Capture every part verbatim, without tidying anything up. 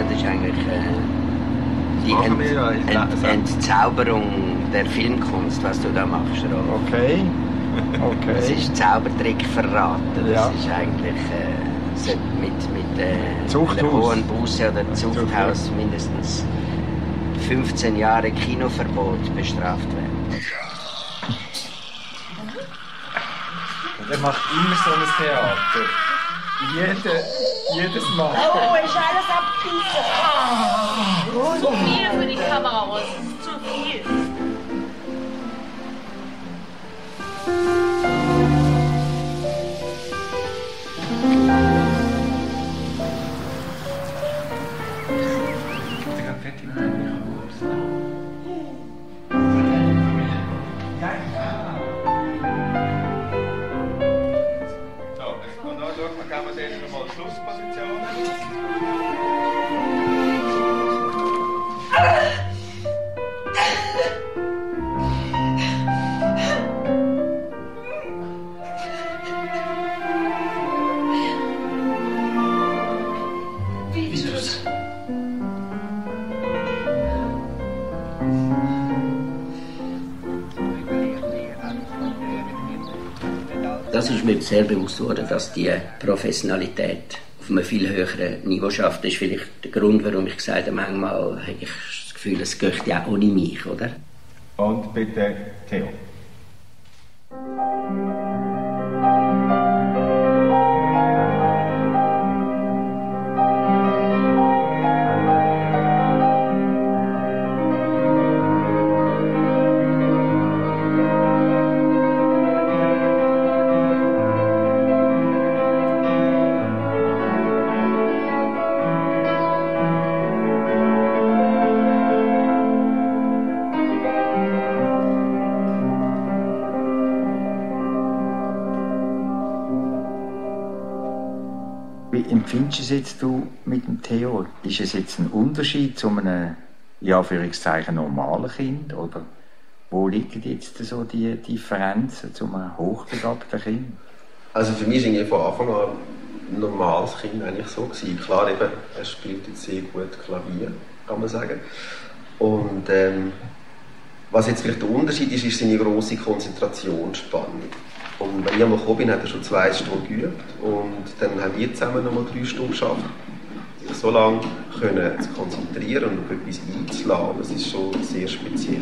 Das ist eigentlich äh, die Ent wir, Ent Entzauberung der Filmkunst, was du da machst, Rolf. Okay. Okay. Das ist Zaubertrick verraten. Das ja. ist eigentlich äh, mit, mit äh, einer hohen Buße oder Zuchthaus mindestens fünfzehn Jahre Kinoverbot bestraft werden. Er macht immer so ein Theater. Jede, jedes Mal. Oh, ist alles abgerissen. Ah, zu viel für die Kamera, was ist zu viel. Das ist mir sehr bewusst worden, dass die Professionalität auf einem viel höheren Niveau schafft. Das ist vielleicht der Grund, warum ich gesagt habe, manchmal habe ich das Gefühl, es geht ja ohne mich, oder? Und bitte Theo. Wie empfindest du es jetzt du mit dem Theo? Ist es jetzt ein Unterschied zu einem, in Anführungszeichen, normalen Kind? Oder wo liegen jetzt so die Differenzen zu einem hochbegabten Kind? Also für mich war es von Anfang an ein normales Kind eigentlich so gewesen. Klar, eben, er spielt jetzt sehr gut Klavier, kann man sagen. Und ähm, was jetzt vielleicht der Unterschied ist, ist seine grosse Konzentrationsspannung. Und wenn ich einmal gekommen bin, hat er schon zwei Stunden geübt und dann haben wir zusammen noch mal drei Stunden geschafft. Sich so lange können zu konzentrieren und auf etwas einzulassen, das ist schon sehr speziell.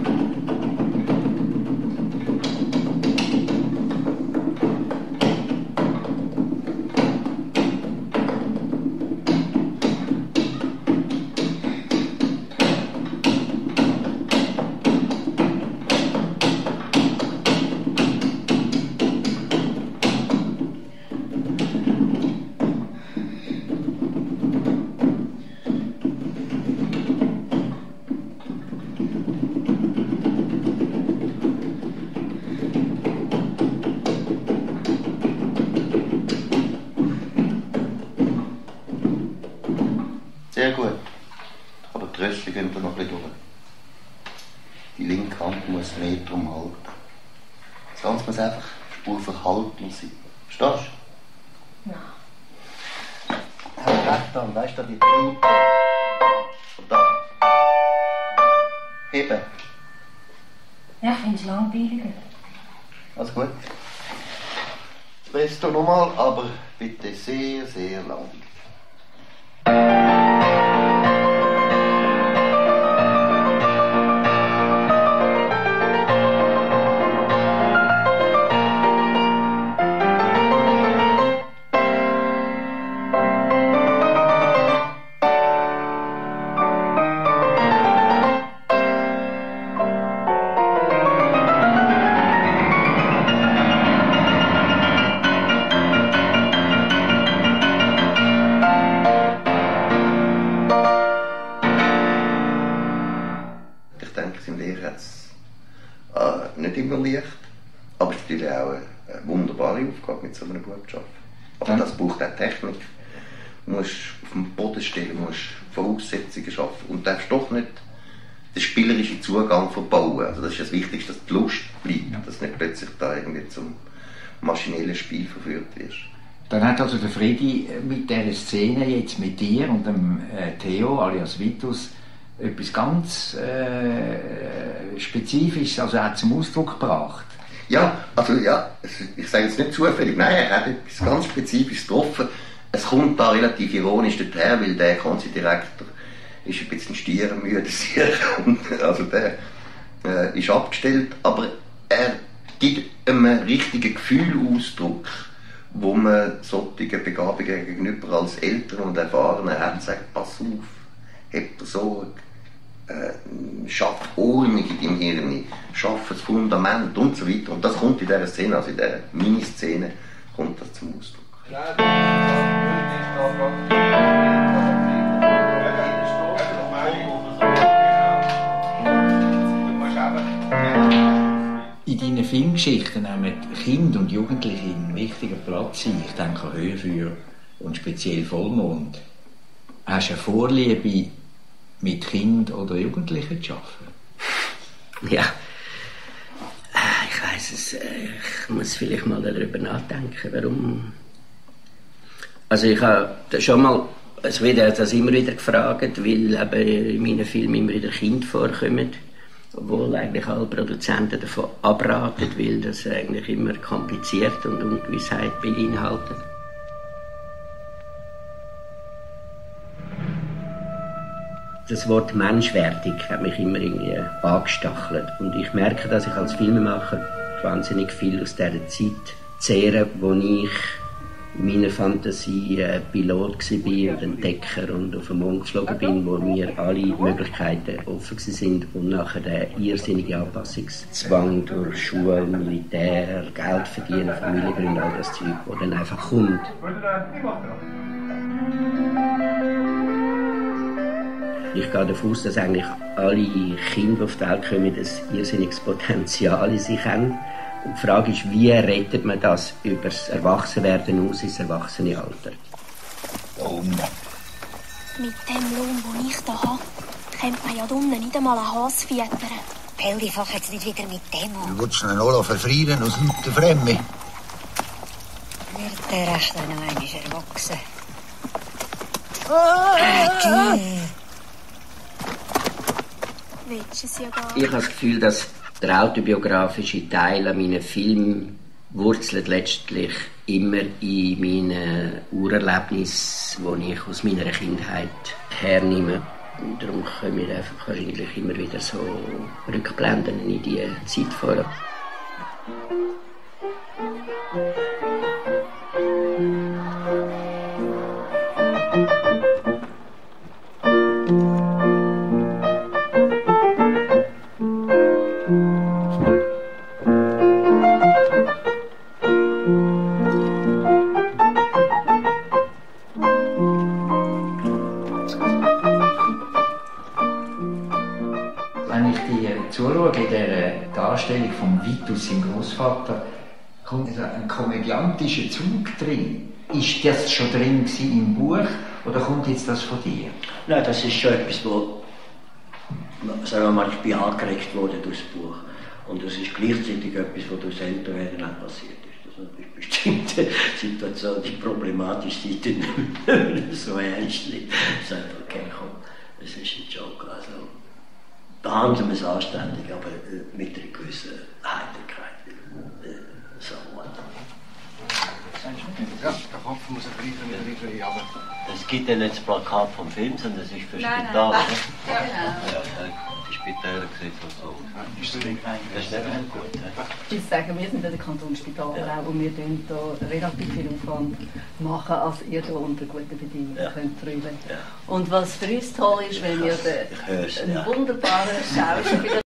Sehr gut. Aber die Rössli gehen da noch ein bisschen durch. Die linke Hand muss mehr drum halten. Das Ganze muss einfach Spur verhalten sein. Verstehst du? Ja. Hab ich recht an, weißt du, die Blute. Und da. Heben. Ja, ich finde es langweiliger. Also gut. Presto nochmal, aber bitte sehr, sehr langweilig. Mit so einer Botschaft. Aber ja. Das braucht auch Technik. Du musst auf den Boden stellen, musst Voraussetzungen schaffen und darfst doch nicht den spielerischen Zugang verbauen. Also das ist das Wichtigste, dass die Lust bleibt, ja. Dass nicht plötzlich da irgendwie zum maschinellen Spiel verführt wirst. Dann hat also der Fredi mit dieser Szene jetzt mit dir und dem äh, Theo alias Vitus etwas ganz äh, Spezifisches, also auch zum Ausdruck gebracht. Ja, also ja, ich sage jetzt nicht zufällig, nein, er hat etwas ganz Spezifisches getroffen. Es kommt da relativ ironisch daher, weil der Konzertdirektor ist ein bisschen stierenmüde, also der äh, ist abgestellt, aber er gibt einem richtigen Gefühlausdruck, wo man solche Begabungen gegenüber als Eltern und Erfahrenen hat, sagt, pass auf, habt ihr Sorge, äh, schafft Ordnung in deinem Hirn, schafft das Fundament und so weiter. Und das kommt in dieser Szene, also in dieser Miniszene, kommt das zum Ausdruck. In deinen Filmgeschichten nehmen Kinder und Jugendliche einen wichtigen Platz ein. Ich denke an Höhenfeuer und speziell Vollmond. Hast du eine Vorliebe, mit Kindern oder Jugendlichen zu arbeiten? Ja, ich weiss es. Ich muss vielleicht mal darüber nachdenken, warum. Also ich habe schon mal, es wird das immer wieder gefragt, weil eben in meinen Filmen immer wieder Kinder vorkommen, obwohl eigentlich alle Produzenten davon abraten, weil das eigentlich immer kompliziert und Ungewissheit beinhaltet. Das Wort menschwertig hat mich immer irgendwie angestachelt. Und ich merke, dass ich als Filmemacher wahnsinnig viel aus dieser Zeit zehre, wo ich in meiner Fantasie äh, Pilot war und Entdecker und auf den Mond geflogen bin, wo mir alle Möglichkeiten offen sind und nachher der irrsinnige Anpassungszwang durch Schule, Militär, Geld verdienen, Familiengründen, all das Zeug, das dann einfach kommt. Ich gehe davon aus, dass eigentlich alle Kinder, die auf die Welt kommen, ein irrsinniges Potenzial in sich haben. Und die Frage ist, wie rettet man das über das Erwachsenwerden aus ins Erwachsenenalter? Da unten. Mit dem Lohn, den ich hier habe, könnte man ja da unten nicht einmal einen Hase füttern. Stell dich doch jetzt nicht wieder mit dem an. Du willst ihn auch verfrieren aus lauter Fremde. Wird der recht noch einmal erwachsen. Ah, Willst du es ja gar nicht? Ich habe das Gefühl, dass der autobiografische Teil an meinen Filmen wurzelt letztlich immer in meinen Urerlebnissen, die ich aus meiner Kindheit hernehme. Und darum kommen mir einfach wahrscheinlich immer wieder so Rückblenden in diese Zeit vor. Wenn ich dir zuschaue, in dieser Darstellung von Vitus, seinem Großvater, kommt ein komödiantischer Zug drin. Ist das schon drin gewesen im Buch oder kommt jetzt das von dir? Nein, das ist schon etwas, wo, sagen wir mal, ich bin angeregt worden durch das Buch. Und es ist gleichzeitig etwas, was durch das Älterwerden auch passiert ist. Das sind bestimmte Situationen, die problematisch sind, nicht so ernst nicht. Ich sage, okay, komm, es ist ein Joke. Also, behandeln wir es anständig, aber äh, mit einer gewissen Heiterkeit. Äh, so what. Ja, der Kopf muss ein bisschen rein, aber... Es gibt ja nicht das Plakat vom Film, sondern es ist für Nein, Spital, nein. oder? Ja, genau. Ja, die Spitäler sehen so aus. Ist das nicht Das ist nicht gut. Ich muss sagen, wir sind ja der Kantonsspital Ja. auch und wir tun da relativ viel Aufwand machen, als ihr da unter guten Bedingungen Ja. könnt treiben. Ja. Und was für uns toll ist, wenn wir den, Ich hör's, einen ja. wunderbaren Schauspieler